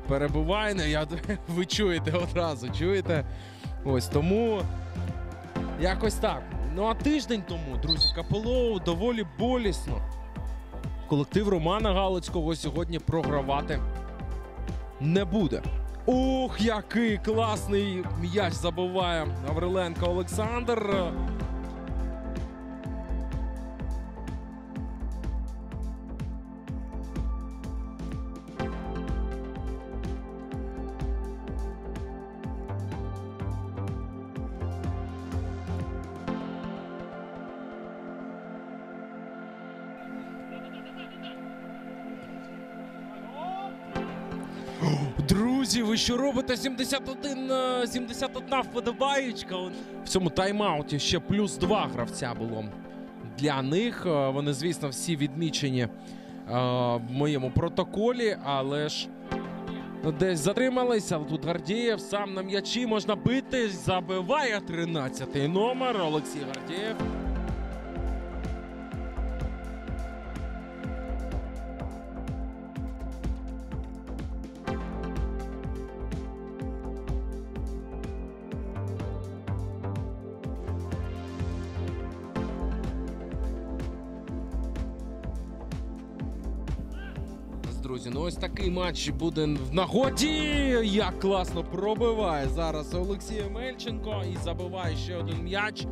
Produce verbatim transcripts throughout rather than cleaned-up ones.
перебуває. Я, ви чуєте одразу, чуєте? Ось тому якось так. Ну а тиждень тому, друзі, КП доволі болісно. Колектив Романа Галицького сьогодні програвати не буде. Ух, який класний м'яч забиває Гавриленко Олександр. Друзі, ви що робите? сімдесят один, сімдесят одна вподобаєчка. В цьому тайм-ауті ще плюс два гравця було для них. Вони, звісно, всі відмічені в моєму протоколі, але ж десь затрималися. Але тут Гордієв сам на м'ячі, можна бити, забиває тринадцятий номер Олексій Гордієв. Друзі, ну ось такий матч буде в нагоді. Як класно пробиває зараз Олексій Мельченко і забиває ще один м'яч.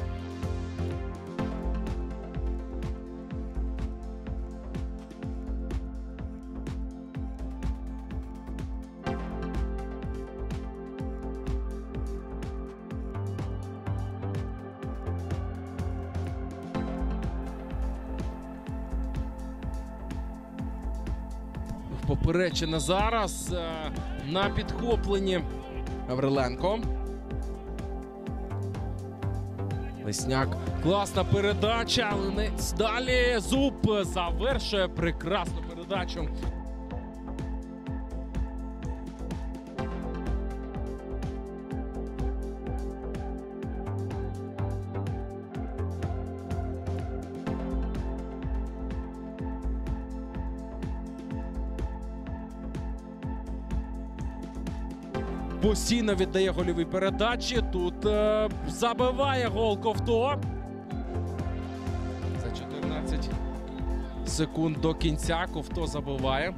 Поперечина зараз на підхопленні Гавриленко. Лесняк. Класна передача. Линець далі. Зуб завершує прекрасну передачу. Постійно віддає гольові передачі. Тут е, забиває гол Ковто. За чотирнадцять секунд до кінця Ковто забиває.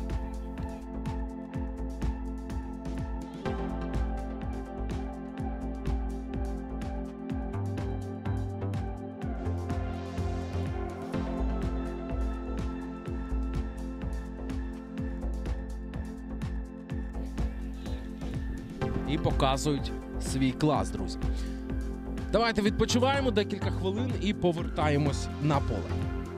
І показують свій клас, друзі. Давайте відпочиваємо декілька хвилин і повертаємось на поле.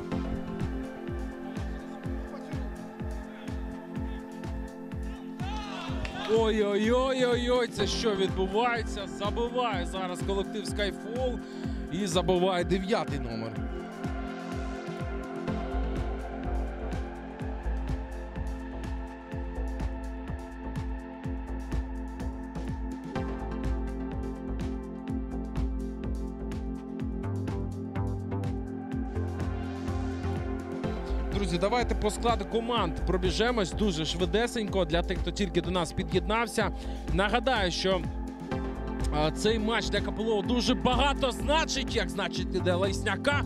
Ой-ой-ой-ой-ой, це що відбувається? Забиває зараз колектив Skyfall і забиває дев'ятий номер. Друзі, давайте по складу команд пробіжемось дуже швидесенько для тих, хто тільки до нас під'єднався. Нагадаю, що а, цей матч для КП дуже багато значить, як значить для Лесняка.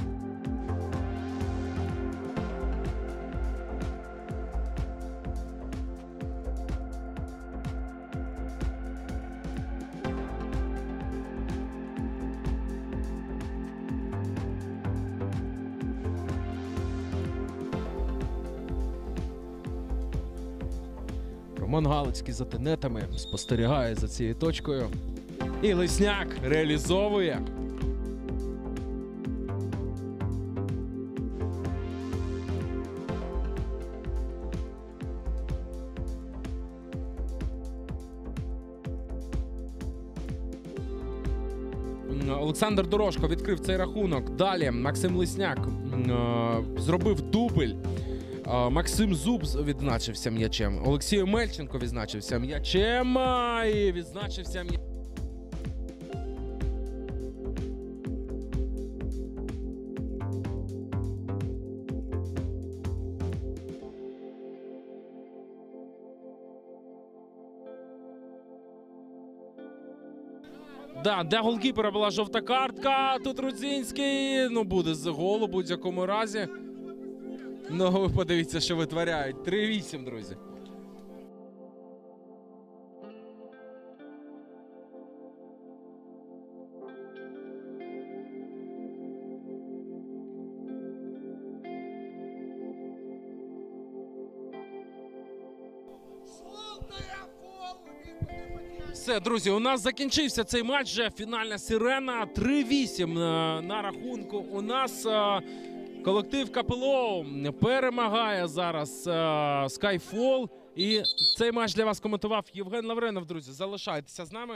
Роман Галицький за тенетами спостерігає за цією точкою. І Лесняк реалізовує. Олександр Дорошко відкрив цей рахунок. Далі Максим Лесняк зробив дубль. Максим Зуб відзначився м'ячем. Олексій Мельченко відзначився м'ячем. І відзначився м'ячем. Да, для голкіпера була жовта картка. Тут Рудзінський, ну, буде з голу в будь-якому разі. Ну, ви подивіться, що витворяють. три вісім, друзі. Все, друзі, у нас закінчився цей матч. Вже фінальна сирена. три вісім на рахунку. У нас а, колектив КПЛО перемагає зараз Skyfall. І цей матч для вас коментував Євген Лавренов, друзі. Залишайтеся з нами.